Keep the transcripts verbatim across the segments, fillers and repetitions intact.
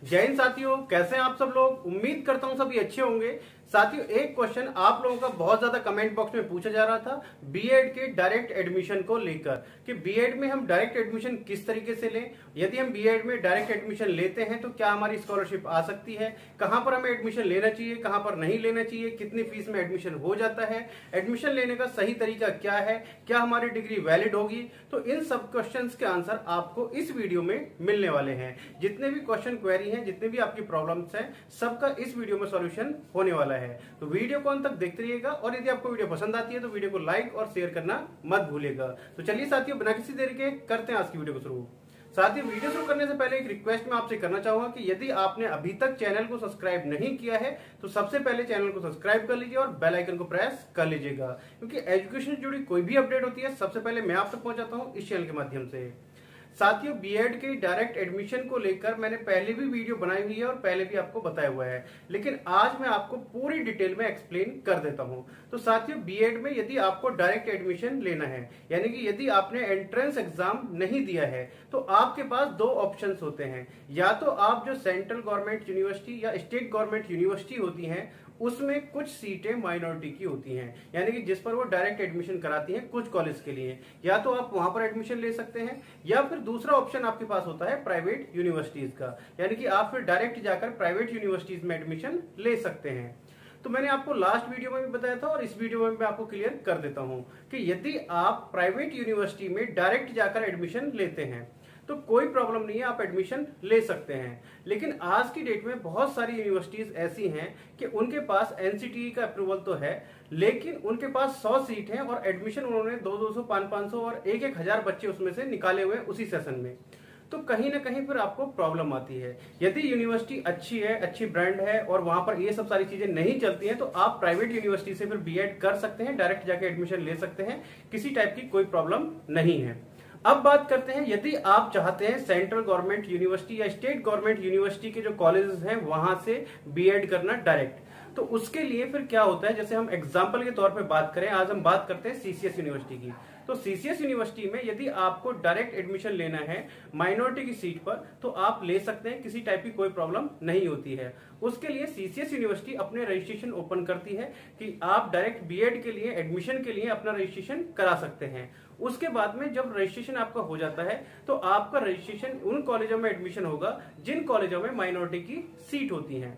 जय हिंद साथियों, कैसे हैं आप सब लोग। उम्मीद करता हूं सभी अच्छे होंगे। साथियों, एक क्वेश्चन आप लोगों का बहुत ज्यादा कमेंट बॉक्स में पूछा जा रहा था बीएड के डायरेक्ट एडमिशन को लेकर कि बीएड में हम डायरेक्ट एडमिशन किस तरीके से लें। यदि हम बीएड में डायरेक्ट एडमिशन लेते हैं तो क्या हमारी स्कॉलरशिप आ सकती है, कहां पर हमें एडमिशन लेना चाहिए, कहां पर नहीं लेना चाहिए, कितनी फीस में एडमिशन हो जाता है, एडमिशन लेने का सही तरीका क्या है, क्या हमारी डिग्री वैलिड होगी। तो इन सब क्वेश्चंस के आंसर आपको इस वीडियो में मिलने वाले हैं। जितने भी क्वेश्चन क्वेरी हैं, जितने भी आपकी प्रॉब्लम्स हैं, सबका इस वीडियो में सॉल्यूशन होने वाला है। तो वीडियो को अंत तक देखते रहिएगा और यदि आपको वीडियो पसंद आती है तो वीडियो को लाइक और शेयर करना मत भूलिएगा। तो चलिए साथियों, बिना किसी देरी के करते हैं आज की वीडियो को शुरू। साथियों, वीडियो शुरू करने से पहले एक रिक्वेस्ट मैं आपसे करना चाहूंगा कि यदि आपने अभी तक चैनल को सब्सक्राइब नहीं किया है तो सबसे पहले चैनल को सब्सक्राइब कर लीजिए और बेल आइकन को प्रेस कर लीजिएगा, क्योंकि एजुकेशन से जुड़ी कोई भी अपडेट होती है सबसे पहले मैं आप तक पहुंचाता हूं इस चैनल के माध्यम से। साथियों, बीएड के डायरेक्ट एडमिशन को लेकर मैंने पहले भी वीडियो बनाई हुई है और पहले भी आपको बताया हुआ है, लेकिन आज मैं आपको पूरी डिटेल में एक्सप्लेन कर देता हूं। तो साथियों, बीएड में यदि आपको डायरेक्ट एडमिशन लेना है, यानी कि यदि आपने एंट्रेंस एग्जाम नहीं दिया है, तो आपके पास दो ऑप्शंस होते हैं। या तो आप जो सेंट्रल गवर्नमेंट यूनिवर्सिटी या स्टेट गवर्नमेंट यूनिवर्सिटी होती हैं उसमें कुछ सीटें माइनॉरिटी की होती हैं, यानी कि जिस पर वो डायरेक्ट एडमिशन कराती हैं कुछ कॉलेज के लिए, या तो आप वहां पर एडमिशन ले सकते हैं, या फिर दूसरा ऑप्शन आपके पास होता है प्राइवेट यूनिवर्सिटीज का, यानी कि आप फिर डायरेक्ट जाकर प्राइवेट यूनिवर्सिटीज में एडमिशन ले सकते हैं। तो मैंने आपको लास्ट वीडियो में भी बताया था और इस वीडियो में मैं आपको क्लियर कर देता हूं कि यदि आप प्राइवेट यूनिवर्सिटी में डायरेक्ट जाकर एडमिशन लेते हैं तो कोई प्रॉब्लम नहीं है, आप एडमिशन ले सकते हैं। लेकिन आज की डेट में बहुत सारी यूनिवर्सिटीज ऐसी हैं कि उनके पास एनसीटीई का अप्रूवल तो है, लेकिन उनके पास सौ सीट हैं और एडमिशन उन्होंने दो दो सौ पांच पांच सौ और एक एक हजार बच्चे उसमें से निकाले हुए उसी सेशन में। तो कहीं ना कहीं फिर आपको प्रॉब्लम आती है। यदि यूनिवर्सिटी अच्छी है, अच्छी ब्रांड है और वहां पर ये सब सारी चीजें नहीं चलती हैं, तो आप प्राइवेट यूनिवर्सिटी से फिर बीएड कर सकते हैं, डायरेक्ट जाके एडमिशन ले सकते हैं, किसी टाइप की कोई प्रॉब्लम नहीं है। अब बात करते हैं, यदि आप चाहते हैं सेंट्रल गवर्नमेंट यूनिवर्सिटी या स्टेट गवर्नमेंट यूनिवर्सिटी के जो कॉलेजेस हैं वहां से बीएड करना डायरेक्ट, तो उसके लिए फिर क्या होता है। जैसे हम एग्जांपल के तौर पे बात करें, आज हम बात करते हैं सीसीएस यूनिवर्सिटी की। तो सीसीएस यूनिवर्सिटी में यदि आपको डायरेक्ट एडमिशन लेना है माइनॉरिटी की सीट पर, तो आप ले सकते हैं, किसी टाइप की कोई प्रॉब्लम नहीं होती है। उसके लिए सीसीएस यूनिवर्सिटी अपने रजिस्ट्रेशन ओपन करती है कि आप डायरेक्ट बीएड के लिए एडमिशन के लिए अपना रजिस्ट्रेशन करा सकते हैं। उसके बाद में जब रजिस्ट्रेशन आपका हो जाता है तो आपका रजिस्ट्रेशन उन कॉलेजों में एडमिशन होगा जिन कॉलेजों में माइनॉरिटी की सीट होती है।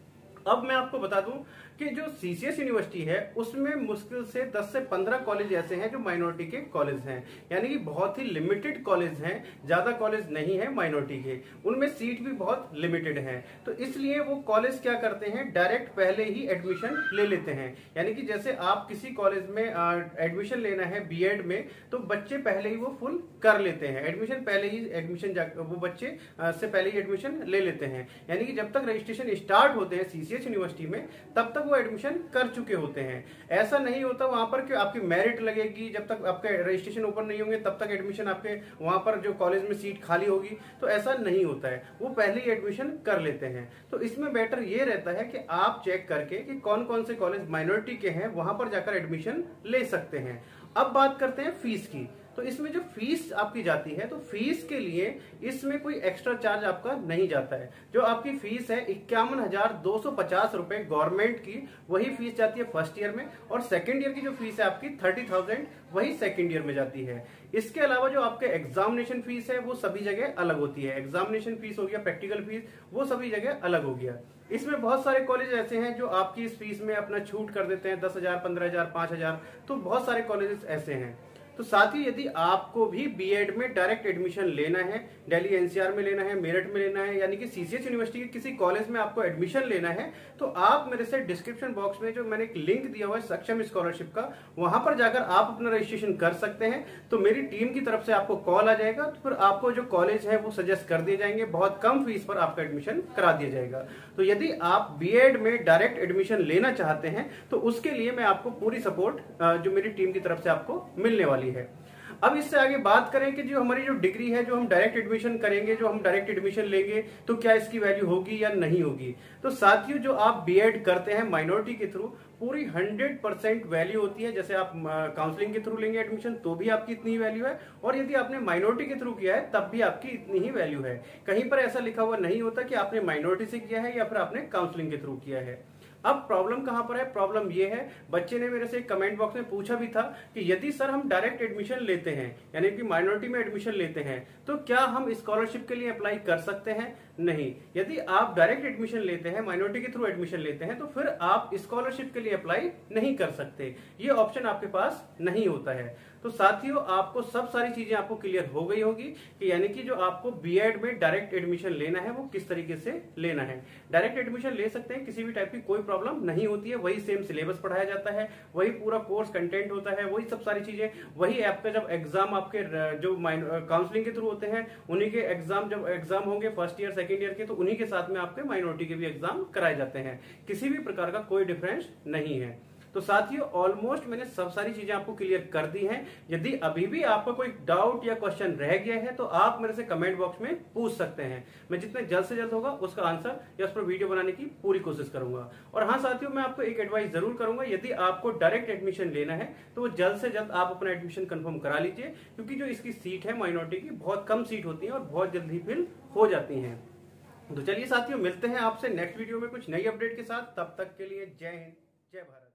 अब मैं आपको बता दूं कि जो सीसीएस यूनिवर्सिटी है उसमें मुश्किल से दस से पंद्रह कॉलेज ऐसे हैं जो माइनॉरिटी के कॉलेज हैं, यानी कि बहुत ही लिमिटेड कॉलेज हैं, ज्यादा कॉलेज नहीं है माइनॉरिटी के, उनमें सीट भी बहुत लिमिटेड है। तो इसलिए वो कॉलेज क्या करते हैं, डायरेक्ट पहले ही एडमिशन ले लेते हैं। यानी कि जैसे आप किसी कॉलेज में एडमिशन लेना है बीएड में, तो बच्चे पहले ही वो फुल कर लेते हैं, एडमिशन पहले ही एडमिशन वो बच्चे से पहले ही एडमिशन ले लेते हैं। यानी कि जब तक रजिस्ट्रेशन स्टार्ट होते हैं सीसीएस यूनिवर्सिटी में तब तक वो एडमिशन कर चुके होते हैं। ऐसा नहीं होता वहां पर कि आपकी मेरिट लगेगी, जब तक आपके रजिस्ट्रेशन ओपन नहीं होंगे तब तक एडमिशन आपके वहां पर जो कॉलेज में सीट खाली होगी, तो ऐसा नहीं होता है, वो पहले ही एडमिशन कर लेते हैं। तो इसमें बेटर ये रहता है कि आप चेक करके कि कौन कौन से कॉलेज माइनॉरिटी के हैं वहां पर जाकर एडमिशन ले सकते हैं। अब बात करते हैं फीस की। तो इसमें जो फीस आपकी जाती है, तो फीस के लिए इसमें कोई एक्स्ट्रा चार्ज आपका नहीं जाता है। जो आपकी फीस है इक्यावन हजार दो सौ पचास रुपए गवर्नमेंट की, वही फीस जाती है फर्स्ट ईयर में, और सेकेंड ईयर की जो फीस है आपकी थर्टी थाउजेंड वही सेकेंड ईयर में जाती है। इसके अलावा जो आपके एग्जामिनेशन फीस है वो सभी जगह अलग होती है। एग्जामिनेशन फीस हो गया, प्रैक्टिकल फीस, वो सभी जगह अलग हो गया। इसमें बहुत सारे कॉलेज ऐसे हैं जो आपकी इस फीस में अपना छूट कर देते हैं, दस हजार पंद्रह हजार पांच हजार, तो बहुत सारे कॉलेजेस ऐसे हैं। तो साथ ही यदि आपको भी बीएड में डायरेक्ट एडमिशन लेना है, दिल्ली एनसीआर में लेना है, मेरठ में लेना है, यानी कि सीसीएस यूनिवर्सिटी के किसी कॉलेज में आपको एडमिशन लेना है, तो आप मेरे से डिस्क्रिप्शन बॉक्स में जो मैंने एक लिंक दिया हुआ है सक्षम स्कॉलरशिप का, वहां पर जाकर आप अपना रजिस्ट्रेशन कर सकते हैं। तो मेरी टीम की तरफ से आपको कॉल आ जाएगा, तो फिर आपको जो कॉलेज है वो सजेस्ट कर दिए जाएंगे, बहुत कम फीस पर आपका एडमिशन करा दिया जाएगा। तो यदि आप बीएड में डायरेक्ट एडमिशन लेना चाहते हैं तो उसके लिए मैं आपको पूरी सपोर्ट जो मेरी टीम की तरफ से आपको मिलने वाली है। अब इससे आगे बात करें कि जो हमारी जो डिग्री है, जो हम डायरेक्ट एडमिशन करेंगे, जो हम डायरेक्ट एडमिशन लेंगे, तो क्या इसकी वैल्यू होगी या नहीं होगी। तो साथियों, जो आप बीएड करते हैं माइनॉरिटी के थ्रू, पूरी हंड्रेड परसेंट वैल्यू होती है। जैसे आप काउंसलिंग के थ्रू लेंगे एडमिशन तो भी आपकी इतनी ही वैल्यू है, और यदि आपने माइनॉरिटी के थ्रू किया है तब भी आपकी इतनी ही वैल्यू है। कहीं पर ऐसा लिखा हुआ नहीं होता कि आपने माइनॉरिटी से किया है या फिर आपने काउंसलिंग के थ्रू किया है। अब प्रॉब्लम कहां पर है, प्रॉब्लम ये है, बच्चे ने मेरे से कमेंट बॉक्स में पूछा भी था कि यदि सर हम डायरेक्ट एडमिशन लेते हैं, यानी कि माइनॉरिटी में एडमिशन लेते हैं, तो क्या हम स्कॉलरशिप के लिए अप्लाई कर सकते हैं। नहीं, यदि आप डायरेक्ट एडमिशन लेते हैं, माइनॉरिटी के थ्रू एडमिशन लेते हैं, तो फिर आप स्कॉलरशिप के लिए अप्लाई नहीं कर सकते। ये ऑप्शन आपके पास नहीं होता है। तो साथियों, आपको सब सारी चीजें आपको क्लियर हो गई होगी कि यानी कि जो आपको बीएड में डायरेक्ट एडमिशन लेना है वो किस तरीके से लेना है। डायरेक्ट एडमिशन ले सकते हैं, किसी भी टाइप की कोई प्रॉब्लम नहीं होती है। वही सेम सिलेबस पढ़ाया जाता है, वही पूरा कोर्स कंटेंट होता है, वही सब सारी चीजें, वही आपका जब एग्जाम आपके जो काउंसलिंग के थ्रू होते हैं, उन्हीं के एग्जाम जब एग्जाम होंगे फर्स्ट ईयर सेकेंड ईयर के, तो उन्हीं के साथ में आपके माइनॉरिटी के भी एग्जाम कराए जाते हैं। किसी भी प्रकार का कोई डिफरेंस नहीं है। तो साथियों, ऑलमोस्ट मैंने सब सारी चीजें आपको क्लियर कर दी हैं। यदि अभी भी आपका कोई डाउट या क्वेश्चन रह गया है तो आप मेरे से कमेंट बॉक्स में पूछ सकते हैं। मैं जितने जल्द से जल्द होगा उसका आंसर या उस पर वीडियो बनाने की पूरी कोशिश करूंगा। और हाँ साथियों, मैं आपको एक एडवाइस जरूर करूंगा, यदि आपको डायरेक्ट एडमिशन लेना है तो वो जल्द से जल्द आप अपना एडमिशन कंफर्म करा लीजिए, क्योंकि जो इसकी सीट है माइनॉरिटी की, बहुत कम सीट होती है और बहुत जल्द ही फिल हो जाती है। तो चलिए साथियों, मिलते हैं आपसे नेक्स्ट वीडियो में कुछ नई अपडेट के साथ। तब तक के लिए जय हिंद, जय भारत।